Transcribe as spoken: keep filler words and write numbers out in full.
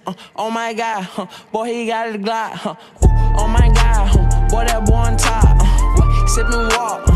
Uh, oh my God, huh, boy, he got a Glock. Huh, ooh, oh my God, huh, boy, that boy on top. Uh, sippin' walk.